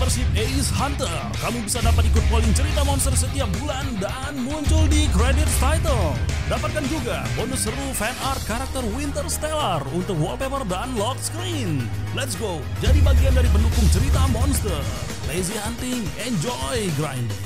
membership Ace Hunter, kamu bisa dapat ikut polling cerita monster setiap bulan dan muncul di credits title. Dapatkan juga bonus seru fan art karakter Winter Stellar untuk wallpaper dan lock screen. Let's go, jadi bagian dari pendukung cerita monster. Lazy hunting, enjoy grinding.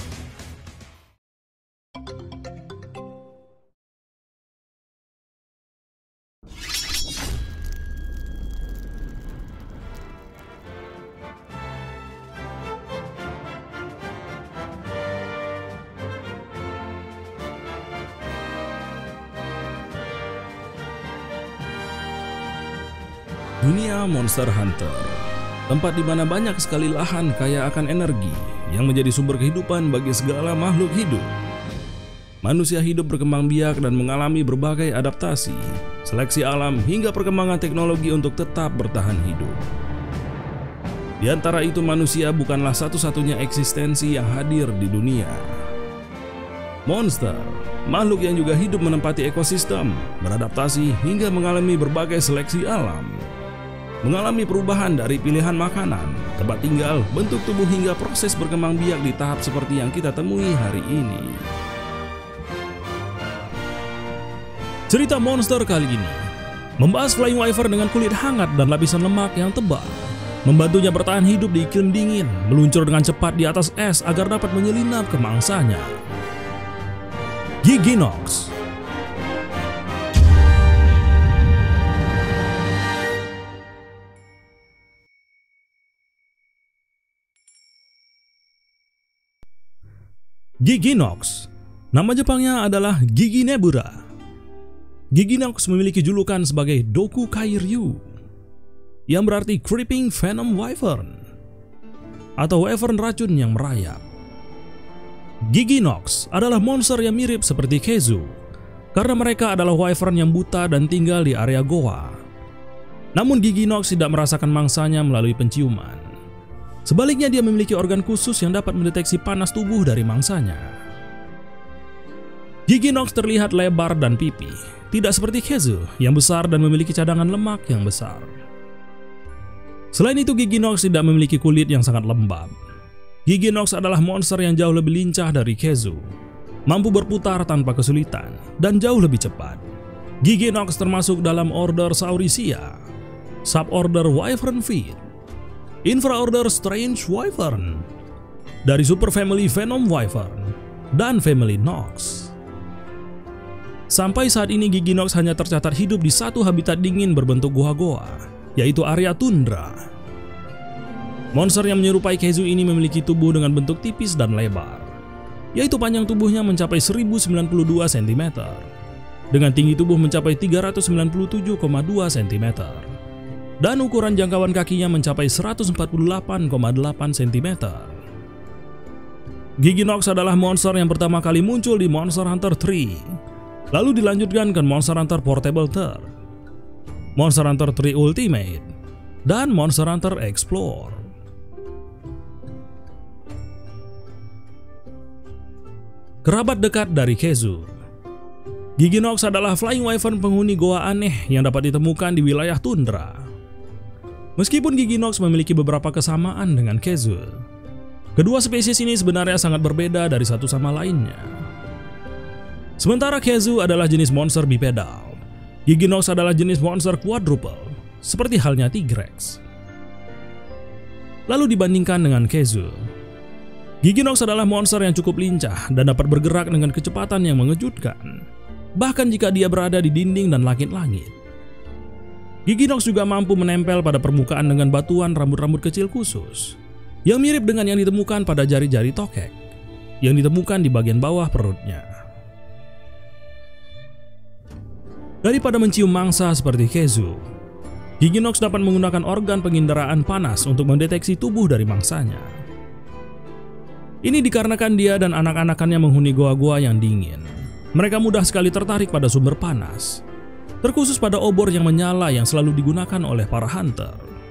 Dunia Monster Hunter, tempat di mana banyak sekali lahan kaya akan energi yang menjadi sumber kehidupan bagi segala makhluk hidup. Manusia hidup berkembang biak dan mengalami berbagai adaptasi, seleksi alam hingga perkembangan teknologi untuk tetap bertahan hidup. Di antara itu manusia bukanlah satu-satunya eksistensi yang hadir di dunia. Monster, makhluk yang juga hidup menempati ekosistem, beradaptasi hingga mengalami berbagai seleksi alam. Mengalami perubahan dari pilihan makanan, tempat tinggal, bentuk tubuh hingga proses berkembang biak di tahap seperti yang kita temui hari ini. Cerita monster kali ini membahas Flying Wyvern dengan kulit hangat dan lapisan lemak yang tebal, membantunya bertahan hidup di iklim dingin, meluncur dengan cepat di atas es agar dapat menyelinap ke mangsanya. Giginox. Giginox, nama Jepangnya adalah Giginebura. Giginox memiliki julukan sebagai Doku Kairyu, yang berarti Creeping Venom Wyvern, atau wyvern racun yang merayap. Giginox adalah monster yang mirip seperti Kezu, karena mereka adalah wyvern yang buta dan tinggal di area goa. Namun Giginox tidak merasakan mangsanya melalui penciuman. Sebaliknya dia memiliki organ khusus yang dapat mendeteksi panas tubuh dari mangsanya. Giginox terlihat lebar dan pipih, tidak seperti Kezu yang besar dan memiliki cadangan lemak yang besar. Selain itu Giginox tidak memiliki kulit yang sangat lembab. Giginox adalah monster yang jauh lebih lincah dari Kezu, mampu berputar tanpa kesulitan, dan jauh lebih cepat. Giginox termasuk dalam order Saurisia, suborder Wyvern Feet, infraorder Strange Wyvern, dari superfamily Venom Wyvern, dan family Nox. Sampai saat ini Giginox hanya tercatat hidup di satu habitat dingin berbentuk goa-goa, yaitu area tundra. Monster yang menyerupai Kezu ini memiliki tubuh dengan bentuk tipis dan lebar, yaitu panjang tubuhnya mencapai 1092 cm, dengan tinggi tubuh mencapai 397,2 cm, dan ukuran jangkauan kakinya mencapai 148,8 cm. Giginox adalah monster yang pertama kali muncul di Monster Hunter 3, lalu dilanjutkan ke Monster Hunter Portable 3, Monster Hunter 3 Ultimate, dan Monster Hunter Explore. Kerabat dekat dari Kezu, Giginox adalah Flying Wyvern penghuni goa aneh yang dapat ditemukan di wilayah tundra. Meskipun Giginox memiliki beberapa kesamaan dengan Kezu, kedua spesies ini sebenarnya sangat berbeda dari satu sama lainnya. Sementara Kezu adalah jenis monster bipedal, Giginox adalah jenis monster quadruple, seperti halnya Tigrex. Lalu dibandingkan dengan Kezu, Giginox adalah monster yang cukup lincah dan dapat bergerak dengan kecepatan yang mengejutkan, bahkan jika dia berada di dinding dan langit-langit. Giginox juga mampu menempel pada permukaan dengan batuan rambut-rambut kecil khusus, yang mirip dengan yang ditemukan pada jari-jari tokek, yang ditemukan di bagian bawah perutnya. Daripada mencium mangsa seperti Kezu, Giginox dapat menggunakan organ penginderaan panas untuk mendeteksi tubuh dari mangsanya. Ini dikarenakan dia dan anak-anakannya menghuni goa-goa yang dingin. Mereka mudah sekali tertarik pada sumber panas, terkhusus pada obor yang menyala yang selalu digunakan oleh para hunter.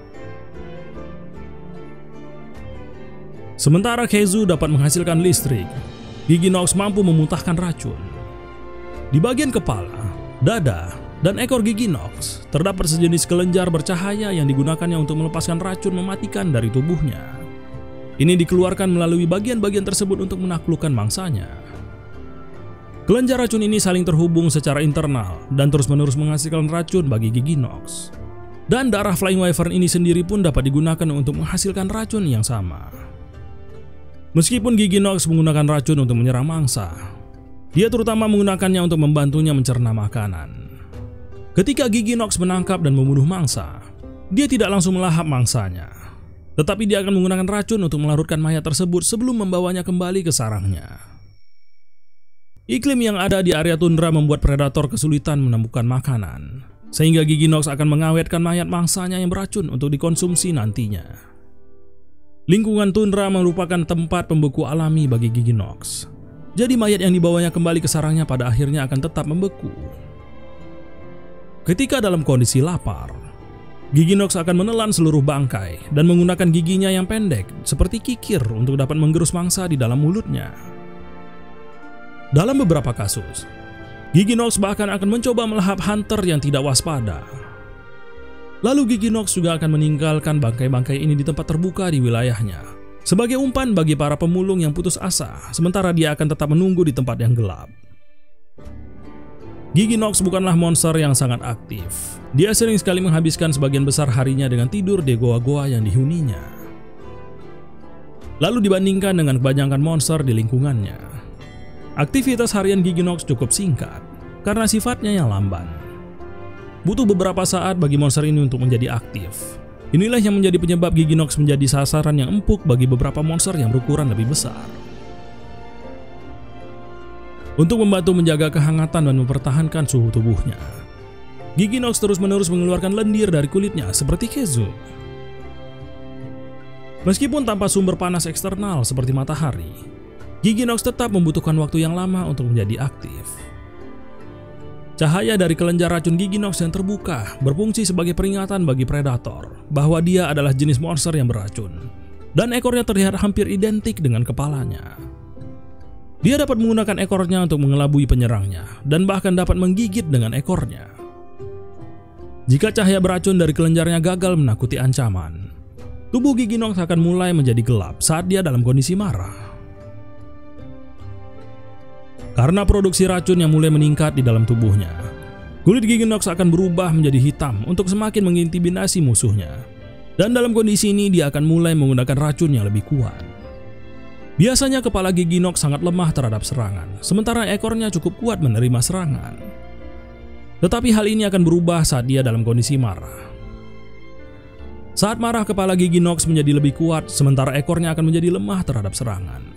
Sementara Kezu dapat menghasilkan listrik, Giginox mampu memuntahkan racun. Di bagian kepala, dada, dan ekor Giginox terdapat sejenis kelenjar bercahaya yang digunakannya untuk melepaskan racun mematikan dari tubuhnya. Ini dikeluarkan melalui bagian-bagian tersebut untuk menaklukkan mangsanya. Kelenjar racun ini saling terhubung secara internal dan terus-menerus menghasilkan racun bagi gigi Nox. Dan darah Flying Wyvern ini sendiri pun dapat digunakan untuk menghasilkan racun yang sama. Meskipun gigi Nox menggunakan racun untuk menyerang mangsa, dia terutama menggunakannya untuk membantunya mencerna makanan. Ketika gigi Nox menangkap dan membunuh mangsa, dia tidak langsung melahap mangsanya, tetapi dia akan menggunakan racun untuk melarutkan mayat tersebut sebelum membawanya kembali ke sarangnya. Iklim yang ada di area tundra membuat predator kesulitan menemukan makanan, sehingga gigi Nox akan mengawetkan mayat mangsanya yang beracun untuk dikonsumsi nantinya. Lingkungan tundra merupakan tempat pembeku alami bagi gigi Nox, jadi mayat yang dibawanya kembali ke sarangnya pada akhirnya akan tetap membeku. Ketika dalam kondisi lapar, gigi Nox akan menelan seluruh bangkai dan menggunakan giginya yang pendek seperti kikir untuk dapat menggerus mangsa di dalam mulutnya. Dalam beberapa kasus, gigi Nox bahkan akan mencoba melahap hunter yang tidak waspada. Lalu gigi Nox juga akan meninggalkan bangkai-bangkai ini di tempat terbuka di wilayahnya, sebagai umpan bagi para pemulung yang putus asa, sementara dia akan tetap menunggu di tempat yang gelap. Gigi Nox bukanlah monster yang sangat aktif. Dia sering sekali menghabiskan sebagian besar harinya dengan tidur di goa-goa yang dihuninya. Lalu dibandingkan dengan kebanyakan monster di lingkungannya, aktivitas harian gigi Nox cukup singkat karena sifatnya yang lamban. Butuh beberapa saat bagi monster ini untuk menjadi aktif. Inilah yang menjadi penyebab gigi Nox menjadi sasaran yang empuk bagi beberapa monster yang berukuran lebih besar. Untuk membantu menjaga kehangatan dan mempertahankan suhu tubuhnya, gigi Nox terus-menerus mengeluarkan lendir dari kulitnya seperti Khezu. Meskipun tanpa sumber panas eksternal seperti matahari, gigi Nox tetap membutuhkan waktu yang lama untuk menjadi aktif. Cahaya dari kelenjar racun gigi Nox yang terbuka berfungsi sebagai peringatan bagi predator bahwa dia adalah jenis monster yang beracun, dan ekornya terlihat hampir identik dengan kepalanya. Dia dapat menggunakan ekornya untuk mengelabui penyerangnya dan bahkan dapat menggigit dengan ekornya. Jika cahaya beracun dari kelenjarnya gagal menakuti ancaman, tubuh gigi Nox akan mulai menjadi gelap saat dia dalam kondisi marah. Karena produksi racun yang mulai meningkat di dalam tubuhnya, kulit gigi Nox akan berubah menjadi hitam untuk semakin mengintimidasi musuhnya. Dan dalam kondisi ini dia akan mulai menggunakan racun yang lebih kuat. Biasanya kepala gigi Nox sangat lemah terhadap serangan, sementara ekornya cukup kuat menerima serangan. Tetapi hal ini akan berubah saat dia dalam kondisi marah. Saat marah, kepala gigi Nox menjadi lebih kuat, sementara ekornya akan menjadi lemah terhadap serangan.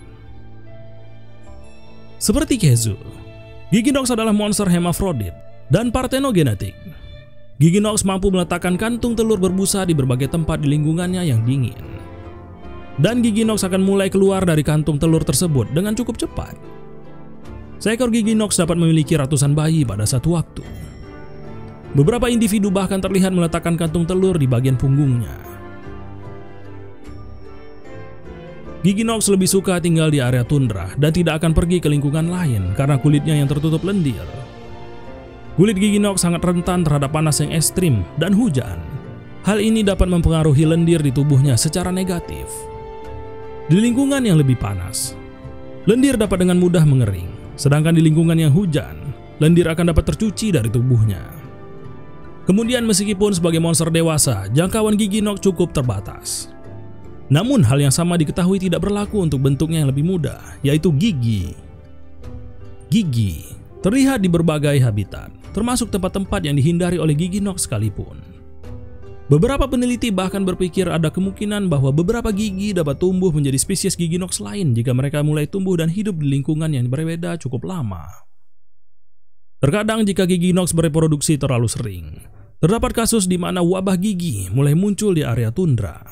Seperti Khezu, gigi Nox adalah monster hermafrodit dan partenogenetik. Gigi Nox mampu meletakkan kantung telur berbusa di berbagai tempat di lingkungannya yang dingin. Dan gigi Nox akan mulai keluar dari kantung telur tersebut dengan cukup cepat. Seekor gigi Nox dapat memiliki ratusan bayi pada satu waktu. Beberapa individu bahkan terlihat meletakkan kantung telur di bagian punggungnya. Gigi Nox lebih suka tinggal di area tundra dan tidak akan pergi ke lingkungan lain karena kulitnya yang tertutup lendir. Kulit gigi Nox sangat rentan terhadap panas yang ekstrim dan hujan. Hal ini dapat mempengaruhi lendir di tubuhnya secara negatif. Di lingkungan yang lebih panas, lendir dapat dengan mudah mengering, sedangkan di lingkungan yang hujan, lendir akan dapat tercuci dari tubuhnya. Kemudian meskipun sebagai monster dewasa, jangkauan gigi Nox cukup terbatas. Namun hal yang sama diketahui tidak berlaku untuk bentuknya yang lebih mudah, yaitu gigi. Gigi terlihat di berbagai habitat, termasuk tempat-tempat yang dihindari oleh gigi Nox sekalipun. Beberapa peneliti bahkan berpikir ada kemungkinan bahwa beberapa gigi dapat tumbuh menjadi spesies gigi Nox lain jika mereka mulai tumbuh dan hidup di lingkungan yang berbeda cukup lama. Terkadang jika gigi Nox bereproduksi terlalu sering, terdapat kasus di mana wabah gigi mulai muncul di area tundra.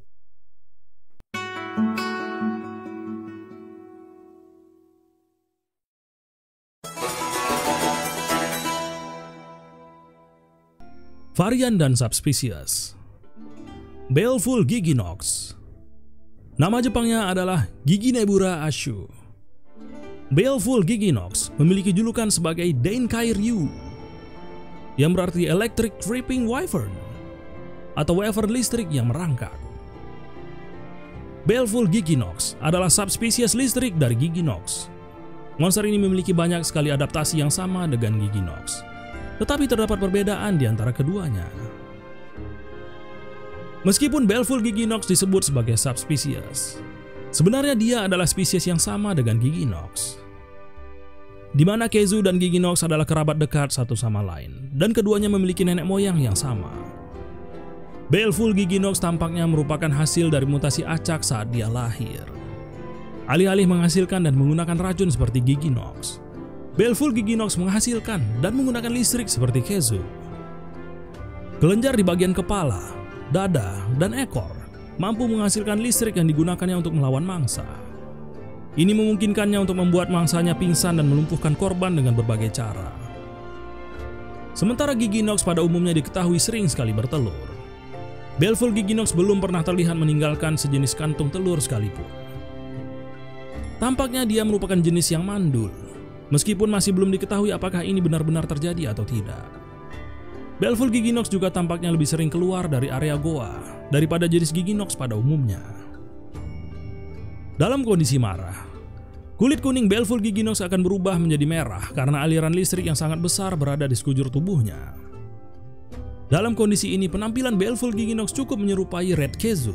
Varian dan subspesies. Baleful Gigi Nox. Nama Jepangnya adalah Giginebura ashu. Baleful Gigi Nox memiliki julukan sebagai Denkai-ryu, yang berarti Electric Tripping Wyvern atau wyvern listrik yang merangkak. Baleful Giginox adalah subspesies listrik dari Giginox. Monster ini memiliki banyak sekali adaptasi yang sama dengan Giginox, tetapi terdapat perbedaan di antara keduanya. Meskipun Baleful Giginox disebut sebagai subspesies, sebenarnya dia adalah spesies yang sama dengan Giginox, di mana Kezu dan Giginox adalah kerabat dekat satu sama lain, dan keduanya memiliki nenek moyang yang sama. Baleful Giginox tampaknya merupakan hasil dari mutasi acak saat dia lahir. Alih-alih menghasilkan dan menggunakan racun seperti Giginox, Baleful Giginox menghasilkan dan menggunakan listrik seperti Kezu. Kelenjar di bagian kepala, dada, dan ekor mampu menghasilkan listrik yang digunakannya untuk melawan mangsa. Ini memungkinkannya untuk membuat mangsanya pingsan dan melumpuhkan korban dengan berbagai cara. Sementara Giginox pada umumnya diketahui sering sekali bertelur, Baleful Giginox belum pernah terlihat meninggalkan sejenis kantung telur sekalipun. Tampaknya dia merupakan jenis yang mandul, meskipun masih belum diketahui apakah ini benar-benar terjadi atau tidak. Baleful Giginox juga tampaknya lebih sering keluar dari area goa daripada jenis Giginox pada umumnya. Dalam kondisi marah, kulit kuning Baleful Giginox akan berubah menjadi merah karena aliran listrik yang sangat besar berada di sekujur tubuhnya. Dalam kondisi ini, penampilan Baleful Giginox cukup menyerupai Red Kezu.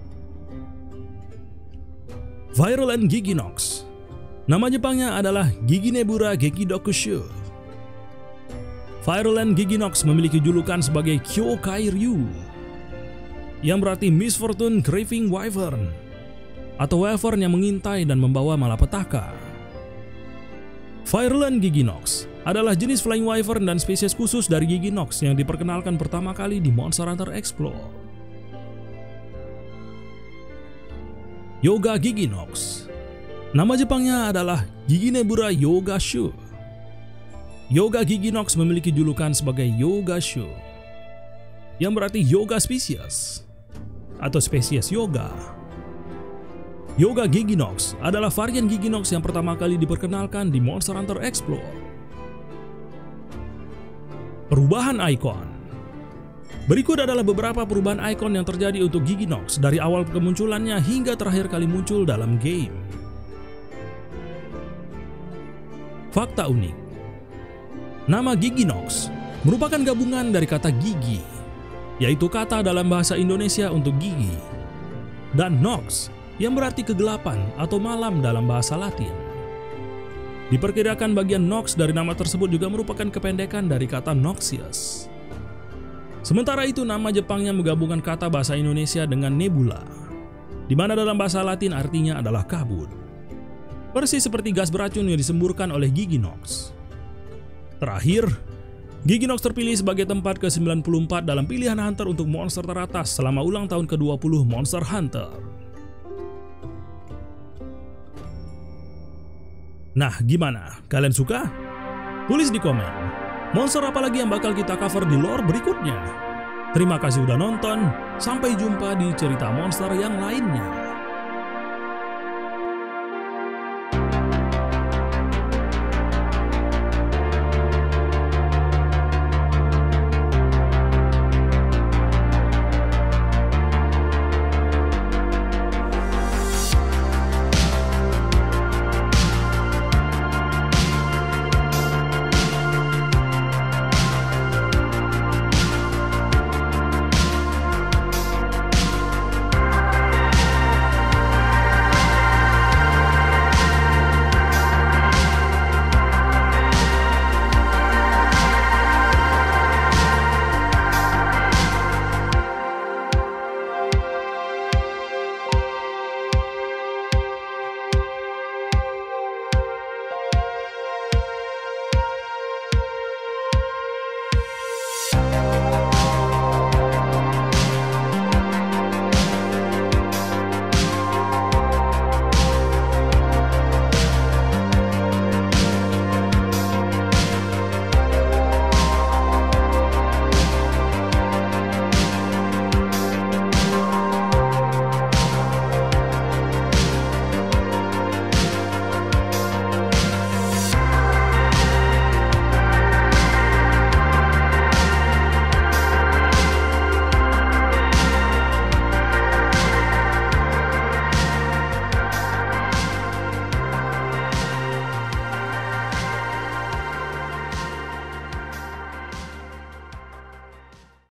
Virulent Giginox. Nama Jepangnya adalah Giginebura Gekidokushu. Virulent Giginox memiliki julukan sebagai Kyokai Ryu, yang berarti Misfortune Craving Wyvern, atau wyvern yang mengintai dan membawa malapetaka. Virulent Giginox adalah jenis Flying Wyvern dan spesies khusus dari Giginox yang diperkenalkan pertama kali di Monster Hunter Explore. Yoga Giginox. Nama Jepangnya adalah Giginebura Yogashu. Yoga Giginox memiliki julukan sebagai Yogashu, yang berarti Yoga Species atau spesies Yoga. Yoga Giginox adalah varian Giginox yang pertama kali diperkenalkan di Monster Hunter Explore. Perubahan ikon. Berikut adalah beberapa perubahan ikon yang terjadi untuk Giginox dari awal kemunculannya hingga terakhir kali muncul dalam game. Fakta unik. Nama Giginox merupakan gabungan dari kata gigi, yaitu kata dalam bahasa Indonesia untuk gigi, dan nox, yang berarti kegelapan atau malam dalam bahasa Latin. Diperkirakan bagian nox dari nama tersebut juga merupakan kependekan dari kata noxious. Sementara itu, nama Jepangnya menggabungkan kata bahasa Indonesia dengan nebula, di mana dalam bahasa Latin artinya adalah kabut. Persis seperti gas beracun yang disemburkan oleh Giginox. Terakhir, Giginox terpilih sebagai tempat ke-94 dalam pilihan Hunter untuk monster teratas selama ulang tahun ke-20 Monster Hunter. Nah, gimana? Kalian suka? Tulis di komen. Monster apa lagi yang bakal kita cover di lore berikutnya? Terima kasih udah nonton, sampai jumpa di cerita monster yang lainnya.